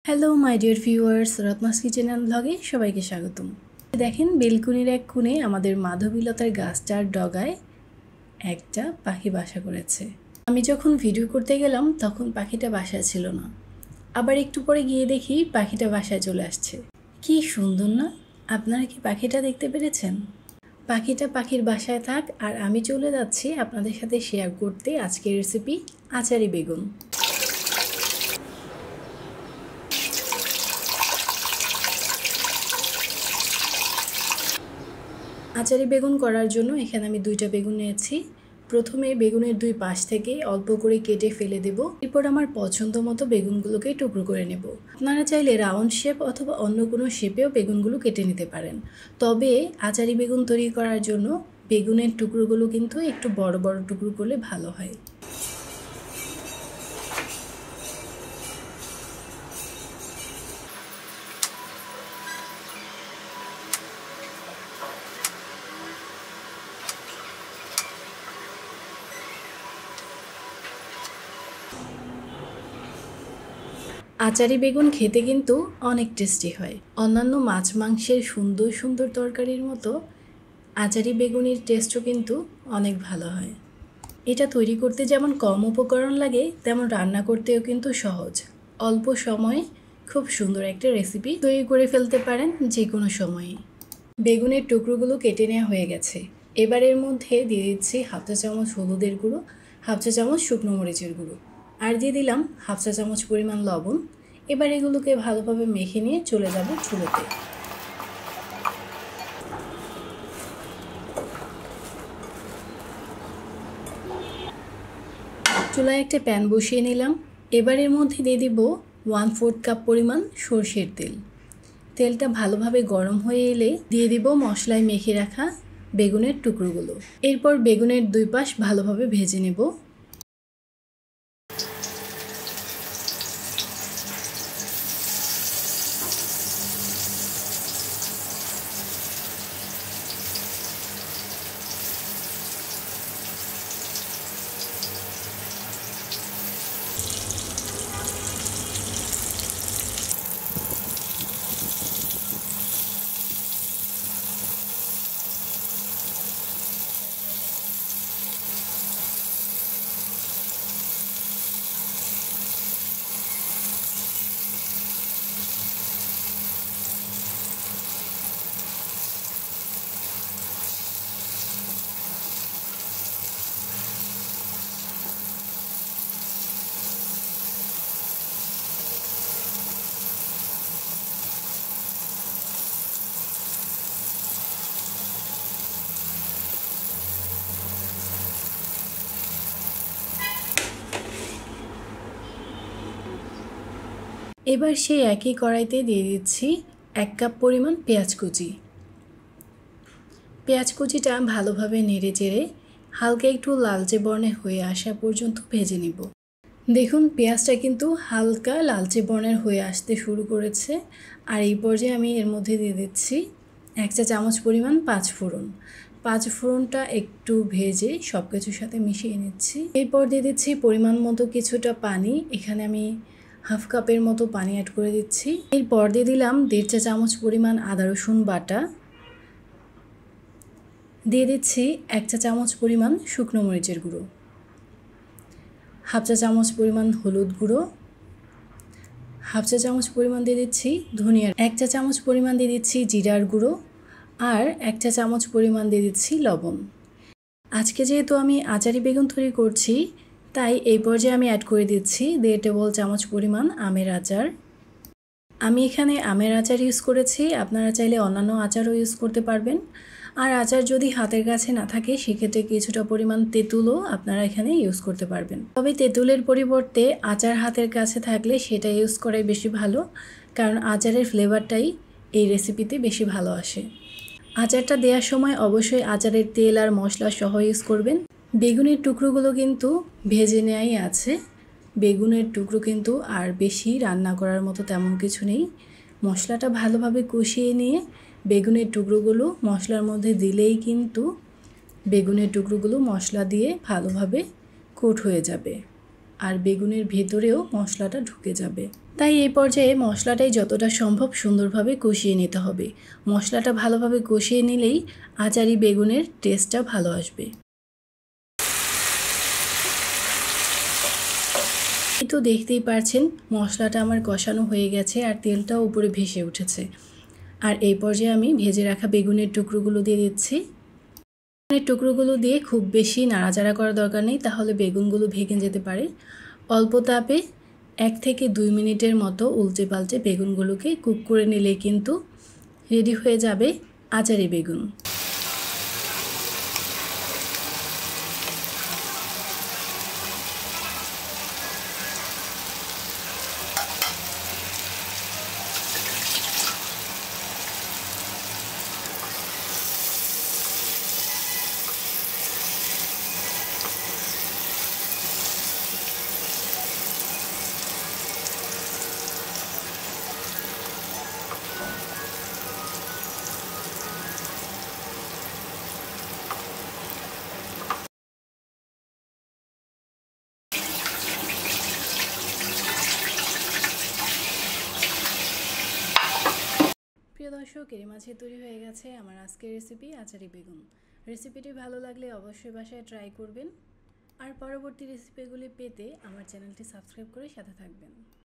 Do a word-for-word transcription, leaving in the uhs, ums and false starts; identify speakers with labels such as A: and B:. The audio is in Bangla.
A: Hello my dear viewers, Ratna's kitchen and ব্লগে সবাইকে স্বাগতম। দেখেন বেলকুনির এক কোণে আমাদের মাধবীলতার গাছটার ডগায় একটা পাখি বাসা করেছে। আমি যখন ভিডিও করতে গেলাম তখন পাখিটা বাসায় ছিল না, আবার একটু পরে গিয়ে দেখি পাখিটা বাসায় চলে আসছে। কি সুন্দর না? আপনারা কি পাখিটা দেখতে পেরেছেন? পাখিটা পাখির বাসায় থাক, আর আমি চলে যাচ্ছি আপনাদের সাথে শেয়ার করতে আজকের রেসিপি আচারি বেগুন। আচারি বেগুন করার জন্য এখানে আমি দুইটা বেগুন নিয়েছি। প্রথমে বেগুনের দুই পাশ থেকে অল্প করে কেটে ফেলে দেব। এরপর আমার পছন্দ মতো বেগুনগুলোকে টুকরো করে নেব। আপনারা চাইলে রাউন্ড শেপ অথবা অন্য কোনো শেপেও বেগুনগুলো কেটে নিতে পারেন, তবে আচারি বেগুন তৈরি করার জন্য বেগুনের টুকরোগুলো কিন্তু একটু বড় বড় টুকরো করলে ভালো হয়। আচারি বেগুন খেতে কিন্তু অনেক টেস্টি হয়। অন্যান্য মাছ মাংসের সুন্দর সুন্দর তরকারির মতো আচারি বেগুনের টেস্টও কিন্তু অনেক ভালো হয়। এটা তৈরি করতে যেমন কম উপকরণ লাগে, তেমন রান্না করতেও কিন্তু সহজ। অল্প সময়ে খুব সুন্দর একটা রেসিপি তৈরি করে ফেলতে পারেন যে কোনো সময়ে। বেগুনের টুকরোগুলো কেটে নেওয়া হয়ে গেছে। এবার এর মধ্যে দিয়ে দিচ্ছি হাফ চা চামচ হলুদের গুঁড়ো, হাফ চা চামচ শুকনো মরিচের গুঁড়ো, আর দিয়ে দিলাম হাফ চা চামচ পরিমাণ লবণ। এবার এগুলোকে ভালোভাবে মেখে নিয়ে চলে যাব চুলোতে। চুলায় একটা প্যান বসিয়ে নিলাম। এবার এর মধ্যে দিয়ে দিব ওয়ান ফোর্থ কাপ পরিমাণ সরষের তেল। তেলটা ভালোভাবে গরম হয়ে এলে দিয়ে দিব মশলায় মেখে রাখা বেগুনের টুকরোগুলো। এরপর বেগুনের দুই পাশ ভালোভাবে ভেজে নেব। এবার সেই একই কড়াইতে দিয়ে দিচ্ছি এক কাপ পরিমাণ পেঁয়াজ কুচি। পেঁয়াজ কুচিটা ভালোভাবে নেড়ে চেড়ে হালকা একটু লালচে বর্ণে হয়ে আসা পর্যন্ত ভেজে নিব। দেখুন পেঁয়াজটা কিন্তু হালকা লালচে বর্ণের হয়ে আসতে শুরু করেছে। আর এই পর্যায়ে আমি এর মধ্যে দিয়ে দিচ্ছি এক চা চামচ পরিমাণ পাঁচ ফোড়ন। পাঁচ ফোড়নটা একটু ভেজে সব কিছুর সাথে মিশিয়ে নিচ্ছি। এরপর দিয়ে দিচ্ছি পরিমাণ মতো কিছুটা পানি। এখানে আমি হাফ কাপের মতো পানি অ্যাড করে দিচ্ছি। এরপর দিয়ে দিলাম দেড় চা চামচ পরিমাণ আদা রসুন বাটা। দিয়ে দিচ্ছি এক চা চামচ পরিমাণ শুকনো মরিচের গুঁড়ো, হাফ চা চামচ পরিমাণ হলুদ গুঁড়ো, হাফ চা চামচ পরিমাণ দিয়ে দিচ্ছি ধনিয়ার, এক চা চামচ পরিমাণ দিয়ে দিচ্ছি জিরার গুঁড়ো, আর এক চা চামচ পরিমাণ দিয়ে দিচ্ছি লবণ। আজকে যেহেতু আমি আচারি বেগুন তৈরি করছি, তাই এই পর্যায়ে আমি অ্যাড করে দিচ্ছি দেড় টেবিল চামচ পরিমাণ আমের আচার। আমি এখানে আমের আচার ইউজ করেছি, আপনারা চাইলে অন্যান্য আচারও ইউজ করতে পারবেন। আর আচার যদি হাতের কাছে না থাকে, সেক্ষেত্রে কিছুটা পরিমাণ তেঁতুলও আপনারা এখানে ইউজ করতে পারবেন। তবে তেঁতুলের পরিবর্তে আচার হাতের কাছে থাকলে সেটা ইউজ করাই বেশি ভালো, কারণ আচারের ফ্লেভারটাই এই রেসিপিতে বেশি ভালো আসে। আচারটা দেওয়ার সময় অবশ্যই আচারের তেল আর মশলা সহ ইউজ করবেন। বেগুনের টুকরোগুলো কিন্তু ভেজে নেওয়াই আছে। বেগুনের টুকরো কিন্তু আর বেশি রান্না করার মতো তেমন কিছু নেই। মশলাটা ভালোভাবে কষিয়ে নিয়ে বেগুনের টুকরোগুলো মশলার মধ্যে দিলেই কিন্তু বেগুনের টুকরোগুলো মশলা দিয়ে ভালোভাবে কোট হয়ে যাবে। আর বেগুনের ভেতরেও মশলাটা ঢুকে যাবে। তাই এই পর্যায়ে মশলাটাই যতটা সম্ভব সুন্দরভাবে কষিয়ে নিতে হবে। মশলাটা ভালোভাবে কষিয়ে নিলেই আচারি বেগুনের টেস্টটা ভালো আসবে। এই তো দেখতেই পারছেন মশলাটা আমার কষানো হয়ে গেছে আর তেলটাও উপরে ভেসে উঠেছে। আর এই পর্যায়ে আমি ভেজে রাখা বেগুনের টুকরোগুলো দিয়ে দিচ্ছি। বেগুনের টুকরোগুলো দিয়ে খুব বেশি নাড়াচাড়া করার দরকার নেই, তাহলে বেগুনগুলো ভেঙে যেতে পারে। অল্প তাপে এক থেকে দুই মিনিটের মতো উল্টে পাল্টে বেগুনগুলোকে কুক করে নিলে কিন্তু রেডি হয়ে যাবে আচারি বেগুন। প্রিয় দর্শক, এর মাঝে তৈরি হয়ে গেছে আমার আজকের রেসিপি আচারি বেগুন। রেসিপিটি ভালো লাগলে অবশ্যই বাসায় ট্রাই করবেন আর পরবর্তী রেসিপিগুলি পেতে আমার চ্যানেলটি সাবস্ক্রাইব করে সাথে থাকবেন।